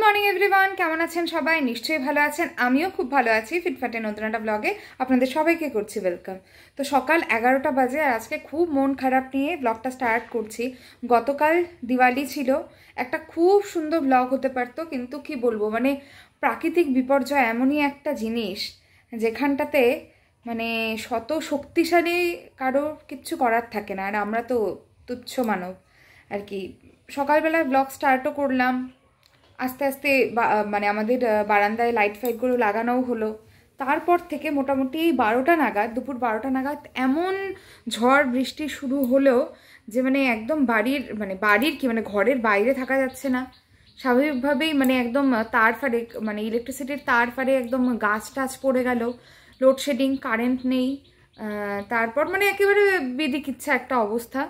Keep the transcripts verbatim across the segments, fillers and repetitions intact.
Morning everyone, কেমন আছেন সবাই? নিশ্চয়ই ভালো আছেন, আমিও খুব ভালো আছি। ফিটফাটের নতুন একটা ব্লগে আপনাদের সবাইকে করছি ওয়েলকাম। তো সকাল এগারোটা বাজে আর আজকে খুব মন খারাপ নিয়ে ব্লগটা স্টার্ট করছি। গতকাল দিওয়ালি ছিল, একটা খুব সুন্দর ব্লগ হতে পারতো, কিন্তু কি বলবো, মানে প্রাকৃতিক বিপর্যয় এমনই একটা জিনিস যেখানটাতে মানে শত শক্তিশালী কারো কিচ্ছু করার থাকে না, আর আমরা তো তুচ্ছ মানব আর কি। সকালবেলায় ব্লগ স্টার্টও করলাম, আস্তে আস্তে মানে আমাদের বারান্দায় লাইট ফাইটগুলো লাগানোও হলো। তারপর থেকে মোটামুটি বারোটা নাগাদ, দুপুর বারোটা নাগাদ এমন ঝড় বৃষ্টি শুরু হলো যে মানে একদম বাড়ির মানে বাড়ির কি মানে ঘরের বাইরে থাকা যাচ্ছে না। স্বাভাবিকভাবেই মানে একদম তার ফারে মানে ইলেকট্রিসিটির তার ফারে একদম গাছ টাছ পড়ে গেল, লোডশেডিং, কারেন্ট নেই। তারপর মানে একেবারে বিদিকিচ্ছা একটা অবস্থা।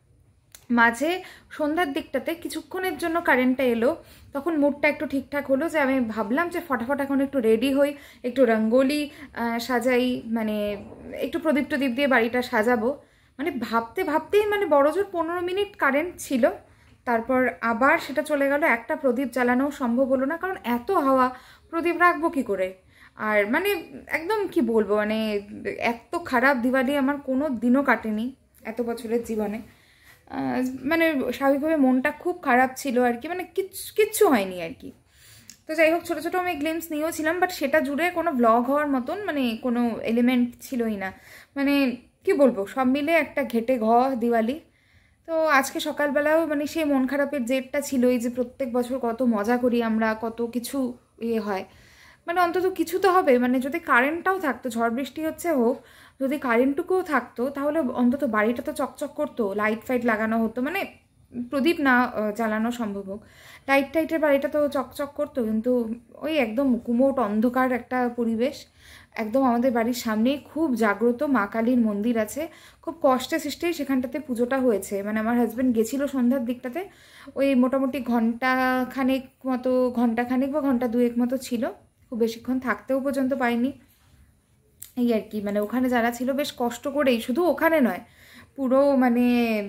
মাঝে সন্ধ্যার দিকটাতে কিছুক্ষণের জন্য কারেন্টটা এলো, তখন মুডটা একটু ঠিকঠাক হলো, যে আমি ভাবলাম যে ফটাফট এখন একটু রেডি হই, একটু রঙ্গোলি সাজাই, মানে একটু প্রদীপ টদীপ দিয়ে বাড়িটা সাজাবো। মানে ভাবতে ভাবতেই মানে বড়জোর পনেরো মিনিট কারেন্ট ছিল, তারপর আবার সেটা চলে গেল। একটা প্রদীপ জ্বালানো সম্ভব হলো না, কারণ এত হাওয়া, প্রদীপ রাখবো কী করে। আর মানে একদম কি বলবো, মানে এত খারাপ দিওয়ালি আমার কোনো দিনও কাটেনি এত বছরের জীবনে। মানে স্বাভাবিকভাবে মনটা খুব খারাপ ছিল আর কি, মানে কিচ্ছু কিচ্ছু হয়নি আর কি। তো যাই হোক, ছোটো ছোটো আমি গ্লিমস নিয়েও ছিলাম, বাট সেটা জুড়ে কোনো ব্লগ হওয়ার মতন মানে কোনো এলিমেন্ট ছিলই না। মানে কি বলবো, সব মিলে একটা ঘেটে ঘ দিওয়ালি। তো আজকে সকালবেলাও মানে সেই মন খারাপের জেরটা ছিলই, যে প্রত্যেক বছর কত মজা করি আমরা, কত কিছু ইয়ে হয়, মানে অন্তত কিছু তো হবে। মানে যদি কারেন্টটাও থাকতো, ঝড় বৃষ্টি হচ্ছে হোক, যদি কারেন্টটুকুও থাকতো তাহলে অন্তত বাড়িটা তো চকচক করতো, লাইট ফাইট লাগানো হতো, মানে প্রদীপ না জ্বালানো সম্ভব হোক, লাইট টাইটের বাড়িটা তো চকচক করতো। কিন্তু ওই একদম গুমোট অন্ধকার একটা পরিবেশ। একদম আমাদের বাড়ির সামনেই খুব জাগ্রত মা কালীর মন্দির আছে, খুব কষ্টে সৃষ্টেই সেখানটাতে পুজোটা হয়েছে। মানে আমার হাজব্যান্ড গেছিলো সন্ধ্যার দিকটাতে, ওই মোটামুটি ঘন্টা খানেক মতো, ঘন্টা খানেক বা ঘন্টা দুয়েক মতো ছিল, খুব বেশিক্ষণ থাকতেও পর্যন্ত পাইনি এই আর কি। মানে ওখানে যারা ছিল বেশ কষ্ট করেই, শুধু ওখানে নয়, পুরো মানে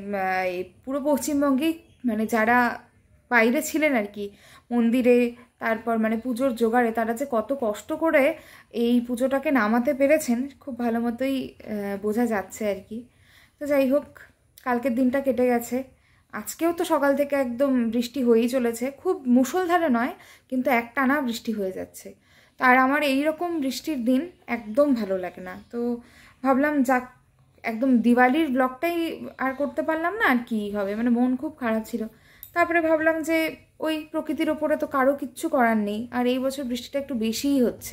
পুরো পশ্চিমবঙ্গেই মানে যারা বাইরে ছিলেন আর কি মন্দিরে, তারপর মানে পুজোর জোগাড়ে, তারা যে কত কষ্ট করে এই পুজোটাকে নামাতে পেরেছেন খুব ভালো মতোই বোঝা যাচ্ছে আর কি। তো যাই হোক, কালকের দিনটা কেটে গেছে, আজকেও তো সকাল থেকে একদম বৃষ্টি হয়েই চলেছে, খুব মুষলধারে নয় কিন্তু একটানা বৃষ্টি হয়ে যাচ্ছে। আর আমার এই রকম বৃষ্টির দিন একদম ভালো লাগে না। তো ভাবলাম যাক, একদম দিওয়ালির ব্লগটাই আর করতে পারলাম না, আর কি হবে, মানে মন খুব খারাপ ছিল। তারপরে ভাবলাম যে ওই প্রকৃতির ওপরে তো কারো কিচ্ছু করার নেই, আর এই বছর বৃষ্টিটা একটু বেশিই হচ্ছে,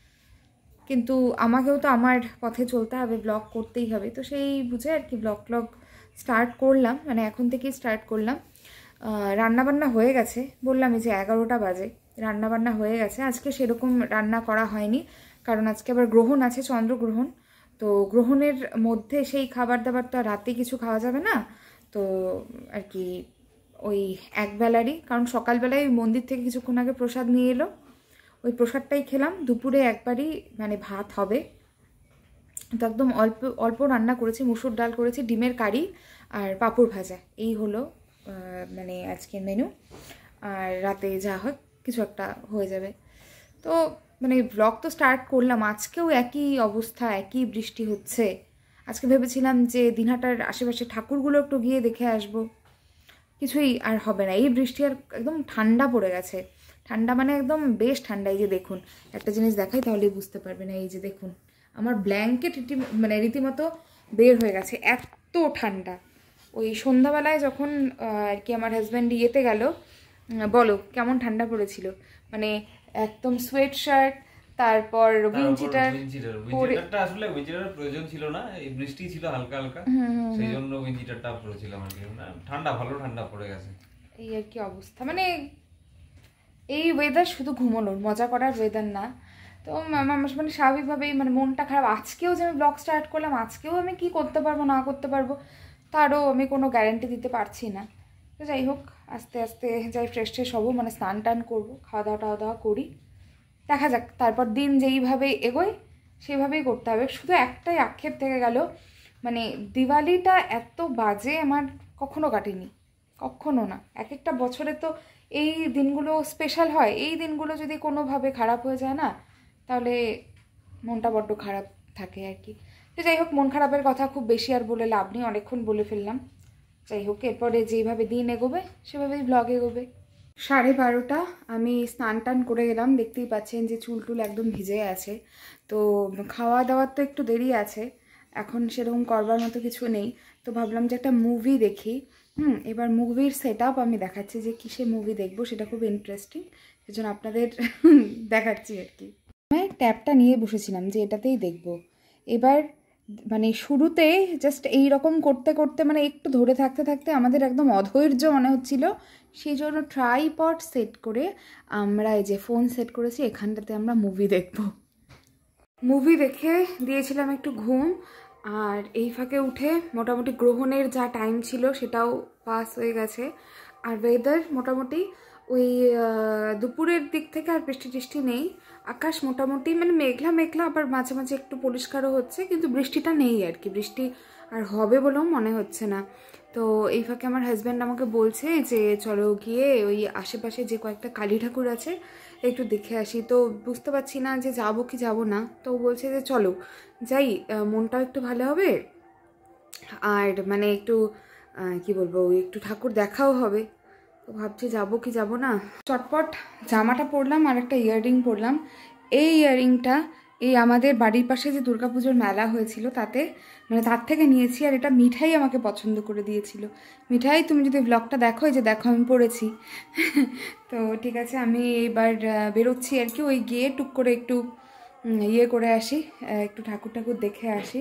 কিন্তু আমাকেও তো আমার পথে চলতে হবে, ব্লগ করতেই হবে। তো সেই বুঝে আর কি ব্লগ ব্লগ স্টার্ট করলাম, মানে এখন থেকেই স্টার্ট করলাম। রান্নাবান্না হয়ে গেছে, বললাম এই যে এগারোটা বাজে, রান্নাবান্না হয়ে গেছে। আজকে সেরকম রান্না করা হয়নি, কারণ আজকে আবার গ্রহণ আছে, চন্দ্রগ্রহণ। তো গ্রহণের মধ্যে সেই খাবার দাবার তো আর রাতে কিছু খাওয়া যাবে না, তো আর কি ওই একবেলারই, কারণ সকালবেলায় ওই মন্দির থেকে কিছুক্ষণ আগে প্রসাদ নিয়ে এলো, ওই প্রসাদটাই খেলাম। দুপুরে একবারই মানে ভাত হবে, তো একদম অল্প অল্প রান্না করেছি, মুসুর ডাল করেছি, ডিমের কারি আর পাঁপড় ভাজা, এই হলো মানে আজকের মেনু। আর রাতে যা হয় কিছু একটা হয়ে যাবে। তো মানে ব্লগ তো স্টার্ট করলাম, আজকেও একই অবস্থা, একই বৃষ্টি হচ্ছে। আজকে ভেবেছিলাম যে দিনহাটার আশেপাশে ঠাকুরগুলো একটু গিয়ে দেখে আসবো, কিছুই আর হবে না। এই বৃষ্টি আর একদম ঠান্ডা পড়ে গেছে, ঠান্ডা মানে একদম বেশ ঠান্ডা। এই যে দেখুন, একটা জিনিস দেখাই তাহলেই বুঝতে পারবেন, এই যে দেখুন আমার ব্ল্যাঙ্কেট রীতি মানে রীতিমতো বের হয়ে গেছে, এত ঠান্ডা। ওই সন্ধ্যাবেলায় যখন আর কি আমার হাজব্যান্ড ইয়েতে গেল, বলো কেমন ঠান্ডা পড়েছিল, মানে একদম সোয়েট শার্ট, তারপর উইন্ডচিটার উইন্ডচিটারটা আসলে উইন্ডচিটারের প্রয়োজন ছিল না, এই বৃষ্টি ছিল হালকা হালকা, সেই জন্য উইন্ডচিটারটা পরেছিলাম আর কি। ঠান্ডা ভালো ঠান্ডা পড়ে গেছে, এই আর কি অবস্থা। মানে এই ওয়েদার শুধু ঘুমানোর মজা করার ওয়েদার না। তো মানে স্বাভাবিকভাবেই মানে মনটা খারাপ। আজকেও যে আমি ব্লগ স্টার্ট করলাম, আজকেও আমি কি করতে পারবো না করতে পারবো তারও আমি কোনো গ্যারান্টি দিতে পারছি না। তো যাই হোক, আস্তে আস্তে যাই ফ্রেশ ট্রেশ হবো, মানে স্নান টান করবো, খাওয়া দাওয়া টাওয়া দাওয়া করি, দেখা যাক তারপর দিন যেইভাবে এগোয় সেইভাবেই করতে হবে। শুধু একটাই আক্ষেপ থেকে গেল, মানে দিওয়ালিটা এত বাজে আমার কখনো কাটেনি, কখনো না। এক একটা বছরে তো এই দিনগুলো স্পেশাল হয়, এই দিনগুলো যদি কোনোভাবে খারাপ হয়ে যায় না তাহলে মনটা বড্ড খারাপ থাকে আর কি। তো যাই হোক, মন খারাপের কথা খুব বেশি আর বলে লাভ নেই, অনেকক্ষণ বলে ফেললাম। যাই হোক, এরপরে যেইভাবে দিন এগোবে সেভাবেই ব্লগ এগোবে। সাড়ে বারোটা, আমি স্নান টান করে গেলাম, দেখতেই পাচ্ছেন যে চুল টুল একদম ভিজে আছে। তো খাওয়া দাওয়ার তো একটু দেরি আছে, এখন সেরকম করবার মতো কিছু নেই। তো ভাবলাম যে একটা মুভি দেখি। হুম এবার মুভির সেট আপ আমি দেখাচ্ছি যে কিসে মুভি দেখবো, সেটা খুব ইন্টারেস্টিং, সেজন্য আপনাদের দেখাচ্ছি আর কি। আমি ট্যাবটা নিয়ে বসেছিলাম যে এটাতেই দেখবো। এবার মানে শুরুতে জাস্ট এই রকম করতে করতে মানে একটু ধরে থাকতে থাকতে আমাদের একদম অধৈর্য মনে হচ্ছিল, সেই জন্য ট্রাইপড সেট করে আমরা এই যে ফোন সেট করেছি, এখানটাতে আমরা মুভি দেখব। মুভি দেখে দিয়েছিলাম একটু ঘুম, আর এই ফাঁকে উঠে মোটামুটি গ্রহণের যা টাইম ছিল সেটাও পাস হয়ে গেছে। আর ওয়েদার মোটামুটি ওই দুপুরের দিক থেকে আর বৃষ্টি টিষ্টি নেই, আকাশ মোটামুটি মানে মেঘলা মেঘলা, আবার মাঝে মাঝে একটু পরিষ্কারও হচ্ছে, কিন্তু বৃষ্টিটা নেই আর কি, বৃষ্টি আর হবে বলেও মনে হচ্ছে না। তো এই ফাঁকে আমার হাজব্যান্ড আমাকে বলছে যে চলো গিয়ে ওই আশেপাশে যে কয়েকটা কালী ঠাকুর আছে একটু দেখে আসি। তো বুঝতে পারছি না যে যাবো কি যাবো না, তো বলছে যে চলো যাই, মনটাও একটু ভালো হবে আর মানে একটু কি বলবো একটু ঠাকুর দেখাও হবে। তো ভাবছি যাবো কি যাবো না। চটপট জামাটা পরলাম আর একটা ইয়াররিং পরলাম। এই ইয়াররিংটা এই আমাদের বাড়ির পাশে যে দুর্গাপুজোর মেলা হয়েছিল তাতে মানে তার থেকে নিয়েছি, আর এটা মিঠাই আমাকে পছন্দ করে দিয়েছিল। মিঠাই, তুমি যদি ব্লগটা দেখো, এই যে দেখো আমি পড়েছি। তো ঠিক আছে, আমি এবার বেরোচ্ছি আর কি, ওই গিয়ে টুক করে একটু ইয়ে করে আসি, একটু ঠাকুর ঠাকুর দেখে আসি।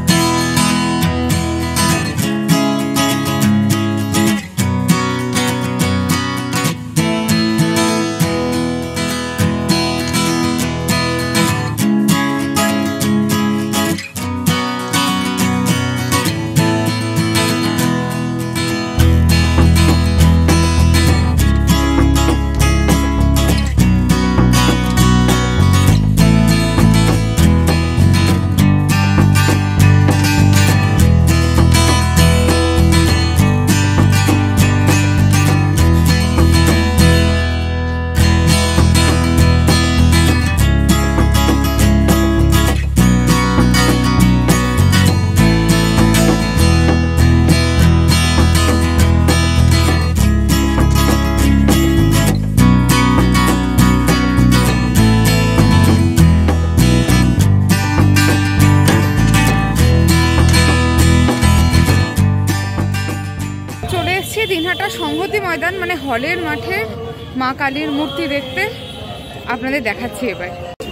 দিনহাটা সংহতি ময়দান মানে হলের মাঠে মা কালীর মূর্তি দেখতে আপনাদের দেখাচ্ছি এবার।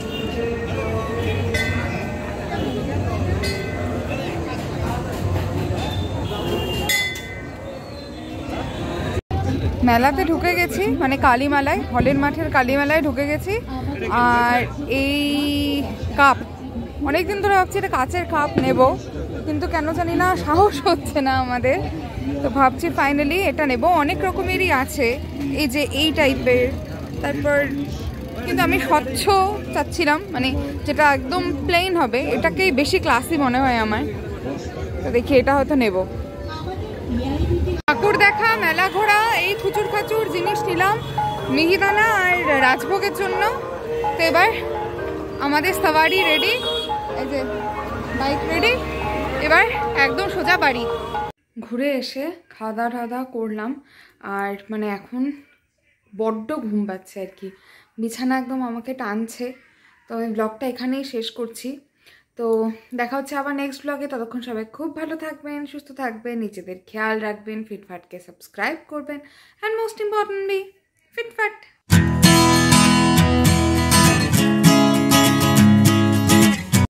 মেলাতে ঢুকে গেছি, মানে কালীমেলায়, হলের মাঠের কালীমেলায় ঢুকে গেছি। আর এই কাপ অনেকদিন ধরে ভাবছি এটা কাচের কাপ নেব, কিন্তু কেন জানি না সাহস হচ্ছে না আমাদের। তো ভাবছি ফাইনালি এটা নেব। অনেক রকমেরই আছে, এই যে এই টাইপের, তারপর কিন্তু আমি স্বচ্ছ চাচ্ছিলাম, মানে যেটা একদম প্লেন হবে, এটাকেই বেশি ক্লাসি মনে হয় আমার। তো দেখি এটা হয়তো নেব। ঠাকুর দেখা, মেলা ঘোরা, এই খুচুর খাচুর জিনিস নিলাম মিহিদানা আর রাজভোগের জন্য। তো এবার আমাদের সাওয়ারি রেডি, এই যে বাইক রেডি, এবার একদম সোজা বাড়ি। ঘুরে এসে খাওয়া দাওয়া খাওয়া দাওয়া করলাম, আর মানে এখন বড্ড ঘুম পাচ্ছে আর কি, বিছানা একদম আমাকে টানছে। তো আমি ব্লগটা এখানেই শেষ করছি। তো দেখা হচ্ছে আবার নেক্সট ব্লগে। ততক্ষণ সবাই খুব ভালো থাকবেন, সুস্থ থাকবেন, নিজেদের খেয়াল রাখবেন, ফিটফাটকে সাবস্ক্রাইব করবেন, অ্যান্ড মোস্ট ইম্পর্টেন্টলি ফিটফাট।